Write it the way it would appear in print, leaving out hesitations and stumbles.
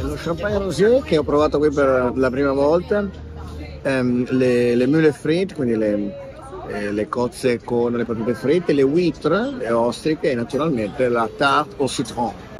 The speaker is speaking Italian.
lo champagne rosé che ho provato qui per la prima volta, le mule frites, quindi le cozze con le patate fritte, le huîtres, le ostriche e naturalmente la tarte au citron.